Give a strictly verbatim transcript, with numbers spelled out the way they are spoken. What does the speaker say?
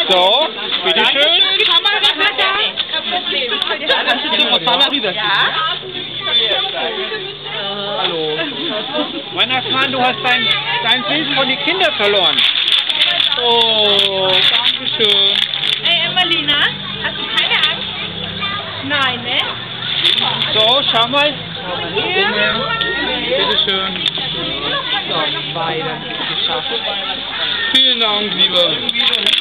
So, bitteschön. Komm mal was da. Fahr mal rüber. Ja? Hallo. Weihnachtsmann, du hast dein, dein Bild von den Kindern verloren. Oh, danke schön. Ey, Emmalina, hast du keine Angst? Nein, ne? So, schau mal. Ja. Bitteschön. So, beide geschafft. Vielen Dank, lieber.